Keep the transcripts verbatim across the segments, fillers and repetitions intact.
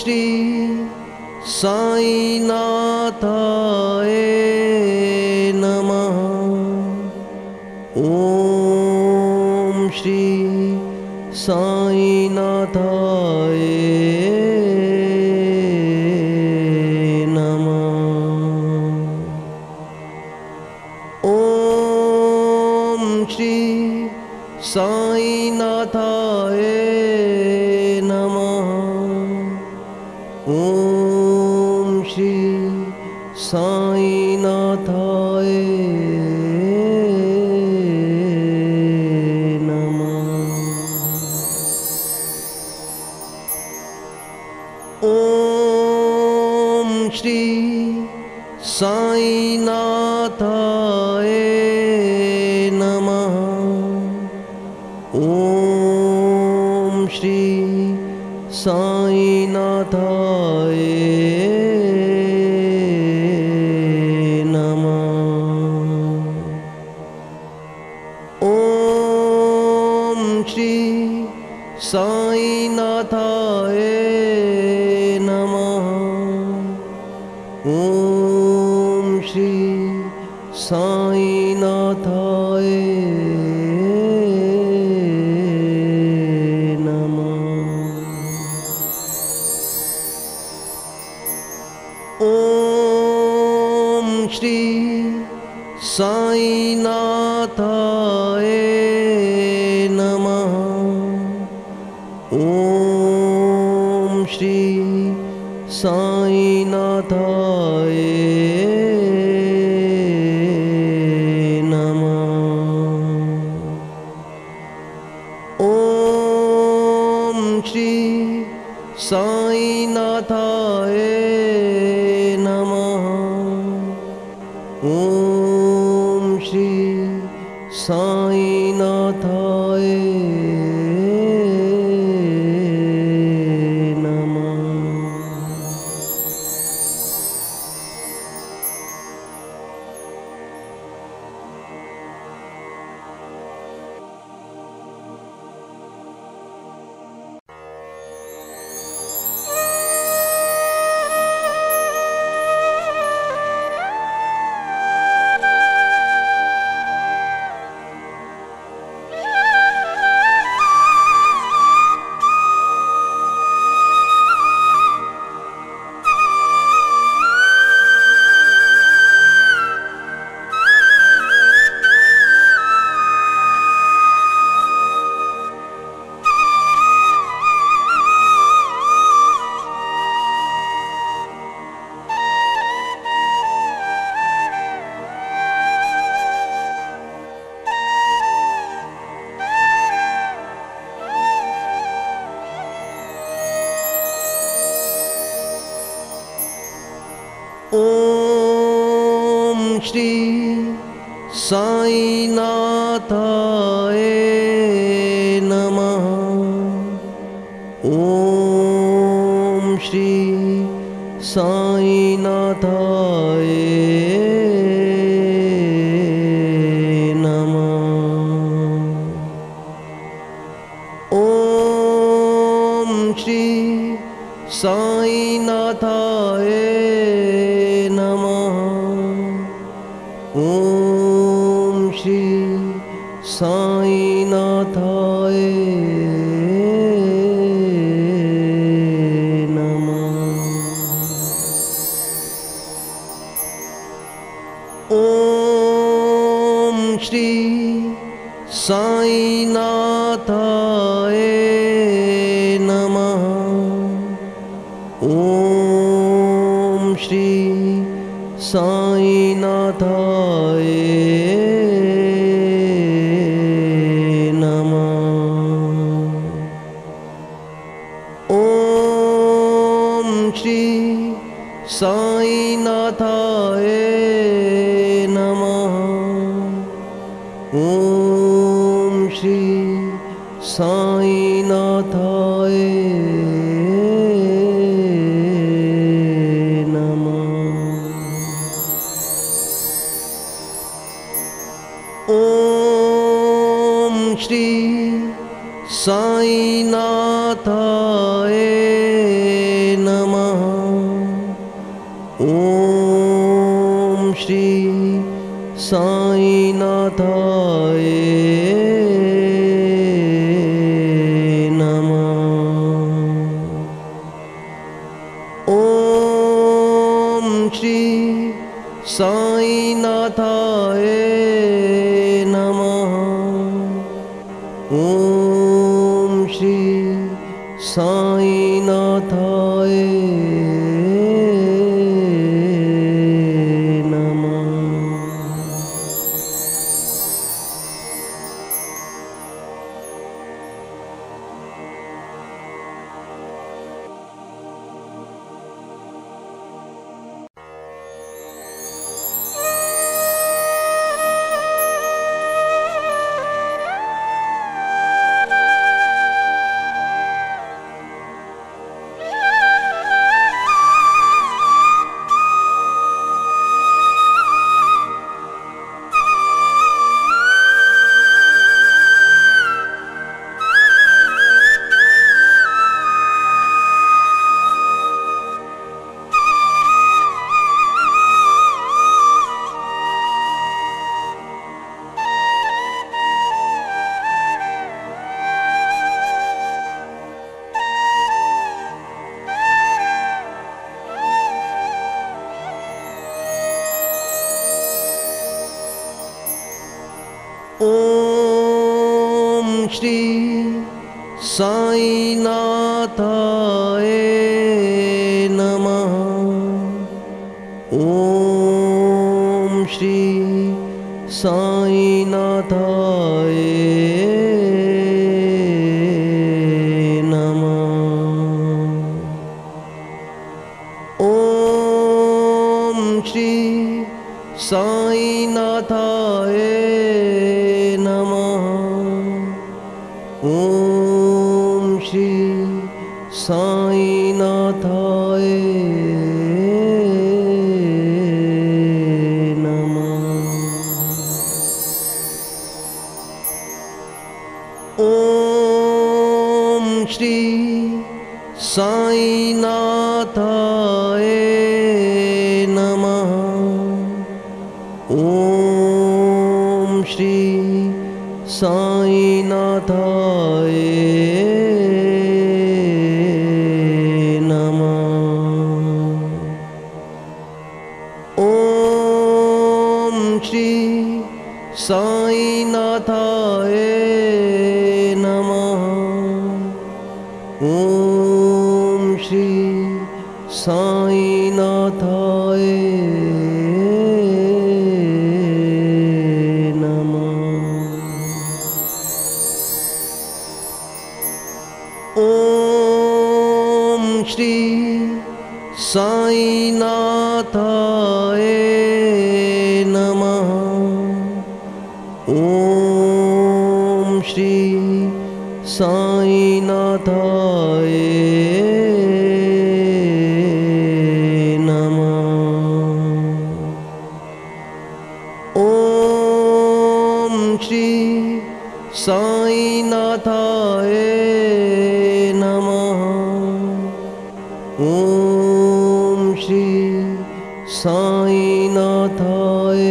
श्री साईनाथाय नमः। ओम श्री साईनाथाय नमः। ओम श्री साईनाथाय नमः। ओम श्री साईनाथाय नमः। ओम श्री साईनाथाय नमः। ओम श्री साईनाथाय नमः। ओम श्री साईनाथाय नमः। ओम श्री साईनाथाय ओम श्री साईनाथाय नमः। ओम श्री साईनाथाय नमः। ओम श्री साईनाथाय नमः। ओम श्री साईनाथाय ओम श्री साईनाथाय नमः। ओम श्री साईनाथाय नमः। ओम श्री साईनाथाय नमः। ओम श्री साईनाथाय नमः। ओम श्री साईनाथाय नमः। ओम श्री साईनाथाय नमः। ओम श्री साईनाथाय नमः। ओम श्री साईनाथाय ओम श्री साईनाथाय नमः। ॐ श्री साईनाथाय नमः। ॐ श्री साईनाथाय नमः। ॐ श्री साईनाथाय नमः। ॐ श्री साईनाथाय नमः। ॐ श्री साईनाथाय नमः। ॐ श्री साईनाथाय नमः। ॐ श्री साईनाथाय नमः। ॐ श्री साईनाथाय नमः। ॐ श्री साईनाथाय नमः। ॐ श्री साईनाथाय नमः। ॐ श्री साईनाथाय ॐ श्री साईनाथाय नमः। ॐ श्री साईनाथाय नमः। ॐ श्री साईनाथाय नमः। ॐ श्री साईनाथाय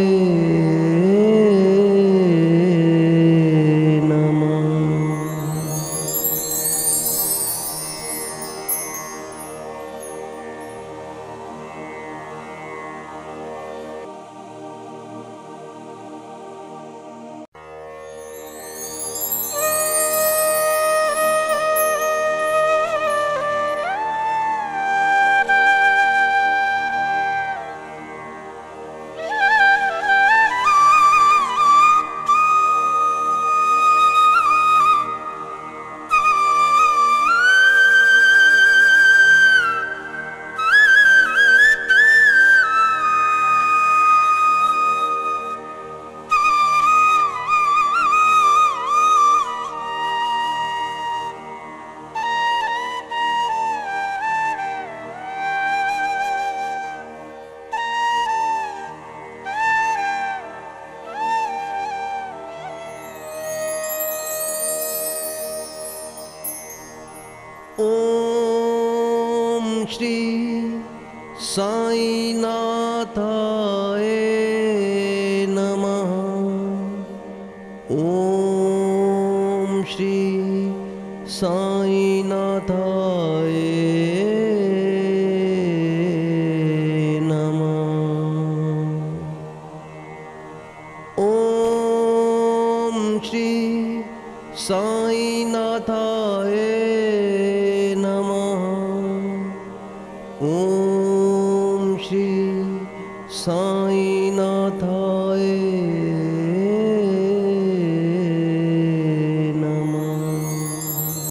श्री साईनाथाय नमः। ॐ श्री साईनाथाय नमः। ॐ श्री साईनाथाय नमः। ॐ श्री साईनाथाय